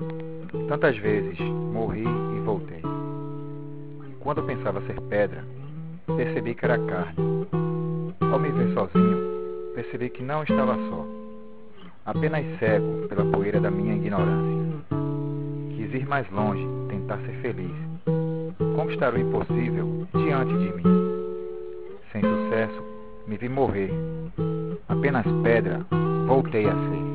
Tantas vezes morri e voltei. Quando pensava ser pedra, percebi que era carne. Ao me ver sozinho, percebi que não estava só, apenas cego pela poeira da minha ignorância. Quis ir mais longe, tentar ser feliz, conquistar o impossível diante de mim. Sem sucesso, me vi morrer. Apenas pedra, voltei a ser.